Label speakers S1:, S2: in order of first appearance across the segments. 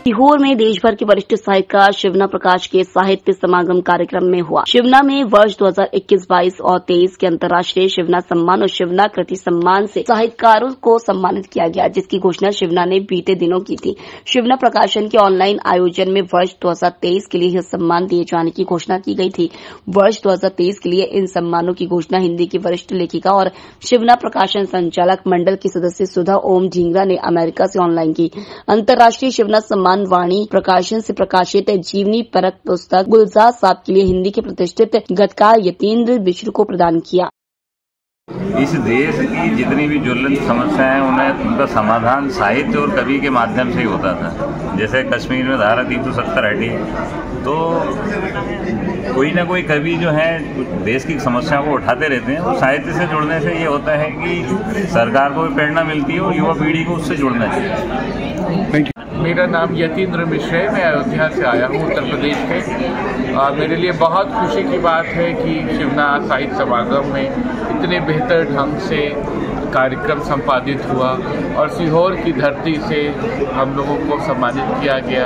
S1: सीहोर में देश भर के वरिष्ठ साहित्यकार शिवना प्रकाश के साहित्य समागम कार्यक्रम में हुआ। शिवना में वर्ष 2021-22 और 23 के अंतर्राष्ट्रीय शिवना सम्मान और शिवना कृति सम्मान से साहित्यकारों को सम्मानित किया गया, जिसकी घोषणा शिवना ने बीते दिनों की थी। शिवना प्रकाशन के ऑनलाइन आयोजन में वर्ष 2023 के लिए यह सम्मान दिए जाने की घोषणा की गई थी। वर्ष 2023 के लिए इन सम्मानों की घोषणा हिंदी की वरिष्ठ लेखिका और शिवना प्रकाशन संचालक मंडल की सदस्य सुधा ओम ढींगरा ने अमेरिका से ऑनलाइन की। अंतर्राष्ट्रीय शिवना सम्मान वाणी प्रकाशन से प्रकाशित जीवनी परक पुस्तक गुलजार साहब के लिए हिंदी के प्रतिष्ठित गीतकार यतीन्द्र मिश्र को प्रदान किया।
S2: इस देश की जितनी भी ज्वलंत समस्याएं उन्हें उनका समाधान साहित्य और कवि के माध्यम से ही होता था। जैसे कश्मीर में धारा 370 हटी तो कोई ना कोई कवि जो है देश की समस्याओं को उठाते रहते हैं। तो साहित्य से जुड़ने से ये होता है कि सरकार को भी प्रेरणा मिलती है और युवा पीढ़ी को उससे जुड़ना चाहिए।
S3: मेरा नाम यतीन्द्र मिश्र है। मैं अयोध्या से आया हूँ, उत्तर प्रदेश से। मेरे लिए बहुत खुशी की बात है कि शिवना साहित्य समागम में इतने बेहतर ढंग से कार्यक्रम संपादित हुआ और सीहोर की धरती से हम लोगों को सम्मानित किया गया।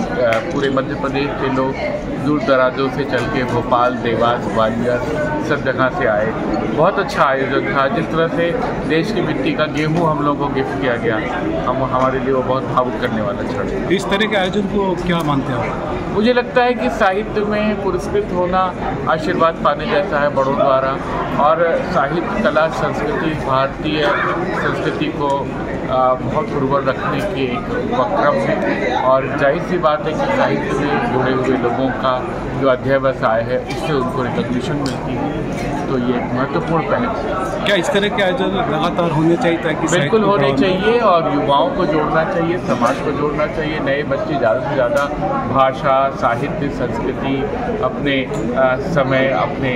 S3: पूरे मध्य प्रदेश के लोग दूर दराजों से चल के भोपाल, देवास, ग्वालियर सब जगह से आए। बहुत अच्छा आयोजन था। जिस तरह से देश की मिट्टी का गेहूं हम लोगों को गिफ्ट किया गया, हमारे लिए वो बहुत भावुक करने वाला क्षण है।
S4: इस तरह के आयोजन को क्या मानते हैं?
S3: मुझे लगता है कि साहित्य में पुरस्कृत होना आशीर्वाद पाने जैसा है बड़ों द्वारा, और साहित्य, कला, संस्कृति, भारतीय संस्कृति को बहुत उर्वर रखने की एक उपक्रम है। और जाहिर सी बात है कि साहित्य में जुड़े हुए लोगों का जो अध्यवसाय है उससे उनको रिकॉग्निशन मिलती है। तो ये एक महत्वपूर्ण पहल है।
S4: क्या इस तरह के आयोजन लगातार होने चाहिए ताकि
S3: बिल्कुल होने चाहिए, और युवाओं को जोड़ना चाहिए, समाज को जोड़ना चाहिए। नए बच्चे ज़्यादा से ज़्यादा भाषा, साहित्य, संस्कृति, अपने समय, अपने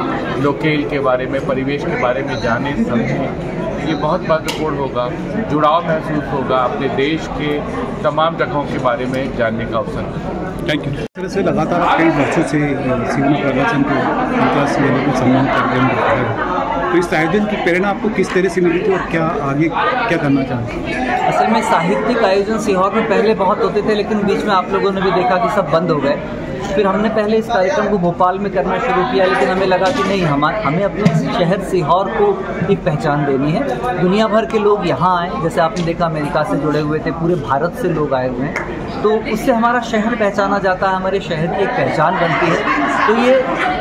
S3: लोकेल के बारे में, परिवेश के बारे में जाने, समझें। ये बहुत महत्वपूर्ण होगा। जुड़ाव महसूस होगा, अपने देश के तमाम जगहों के बारे में जानने का अवसर।
S4: Thank you. इस तरह से लगातार कई वर्षों से शिवना प्रकाशन को अंतर्राष्ट्रीय लेवल पर सम्मान करते हैं, तो इस आयोजन की प्रेरणा आपको किस तरह से मिली थी और क्या आगे क्या करना चाहते हैं?
S5: असल में साहित्यिक आयोजन सीहोर में पहले बहुत होते थे, लेकिन बीच में आप लोगों ने भी देखा कि सब बंद हो गए। फिर हमने पहले इस कार्यक्रम को भोपाल में करना शुरू किया, लेकिन हमें लगा कि नहीं, हमें अपने शहर सीहोर को एक पहचान देनी है। दुनिया भर के लोग यहाँ आए, जैसे आपने देखा अमेरिका से जुड़े हुए थे, पूरे भारत से लोग आए हुए हैं, तो उससे हमारा शहर पहचाना जाता है, हमारे शहर की एक पहचान बनती है। तो ये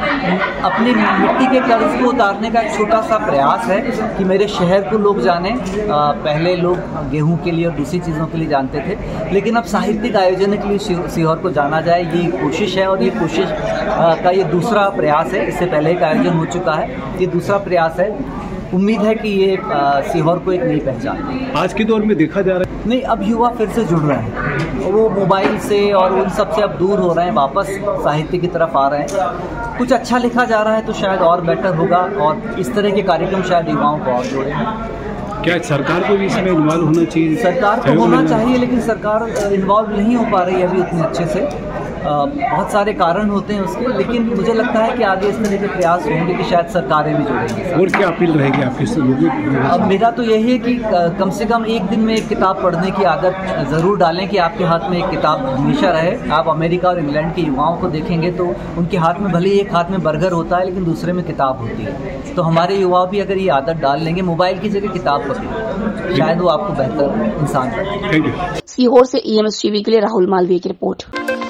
S5: अपनी मिट्टी के कर्ज को उतारने का एक छोटा सा प्रयास है कि मेरे शहर को लोग जाने। पहले लोग गेहूं के लिए और दूसरी चीज़ों के लिए जानते थे, लेकिन अब साहित्यिक आयोजन के लिए सीहोर को जाना जाए, ये कोशिश है। और ये कोशिश का ये दूसरा प्रयास है। इससे पहले एक आयोजन हो चुका है, ये दूसरा प्रयास है। उम्मीद है कि ये सीहोर को एक नई पहचान।
S4: आज के दौर में देखा जा रहा है
S5: नहीं, अब युवा फिर से जुड़ रहे हैं, वो मोबाइल से और उन सब से अब दूर हो रहे हैं, वापस साहित्य की तरफ आ रहे हैं। कुछ अच्छा लिखा जा रहा है तो शायद और बेटर होगा, और इस तरह के कार्यक्रम शायद युवाओं को और जोड़ेंगे।
S4: क्या सरकार को भी इसमें इन्वॉल्व होना चाहिए?
S5: सरकार को होना चाहिए, लेकिन सरकार इन्वॉल्व नहीं हो पा रही है अभी उतने अच्छे से। बहुत सारे कारण होते हैं उसके, लेकिन मुझे लगता है कि आगे इस तरह के प्रयास होंगे कि शायद सरकारें भी जुड़ेंगी।
S4: और क्या अपील रहेगी आपकी लोगों को?
S5: अब मेरा तो यही है कि कम से कम एक दिन में एक किताब पढ़ने की आदत ज़रूर डालें, कि आपके हाथ में एक किताब हमेशा रहे। आप अमेरिका और इंग्लैंड के युवाओं को देखेंगे तो उनके हाथ में भले ही एक हाथ में बर्गर होता है, लेकिन दूसरे में किताब होती है। तो हमारे युवा भी अगर ये आदत डाल लेंगे, मोबाइल की जगह किताब पढ़ें, शायद वो आपको बेहतर इंसान बने।
S4: Thank you.
S1: सीहोर से EMS टीवी के लिए राहुल मालवीय की रिपोर्ट।